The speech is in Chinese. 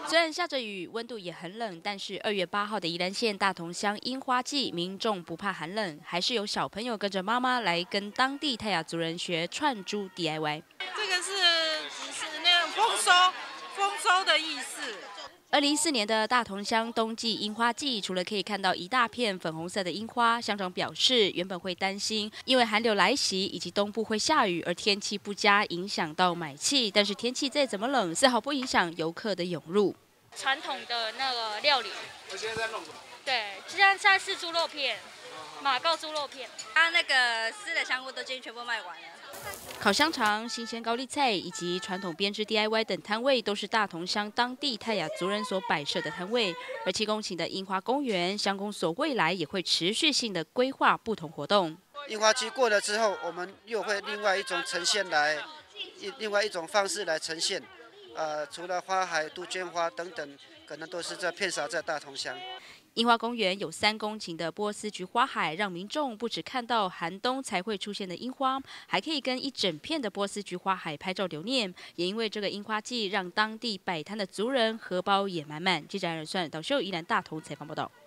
虽然下着雨，温度也很冷，但是2月8号的宜兰县大同乡樱花季，民众不怕寒冷，还是有小朋友跟着妈妈来跟当地泰雅族人学串珠 DIY。 这个是那种丰收的意思。 2014年的大同乡冬季樱花季，除了可以看到一大片粉红色的樱花，乡长表示，原本会担心因为寒流来袭以及东部会下雨而天气不佳，影响到买气。但是天气再怎么冷，丝毫不影响游客的涌入。 传统的那个料理，我现在在弄什么？对，现在是猪肉片，马告猪肉片。 它那个湿的香菇都今天全部卖完了。 烤香肠、新鲜高丽菜以及传统编织 DIY 等摊位，都是大同乡当地泰雅族人所摆设的摊位。而7公顷的樱花公园，乡公所未来也会持续性的规划不同活动。 樱花季过了之后，我们又会另外一种呈现另外一种方式来呈现。除了花海、杜鹃花等等，可能都是遍洒在大同乡。 樱花公园有3公顷的波斯菊花海，让民众不只看到寒冬才会出现的樱花，还可以跟一整片的波斯菊花海拍照留念。也因为这个樱花季，让当地摆摊的族人荷包也满满。记者安仁算导秀宜兰大同采访报道。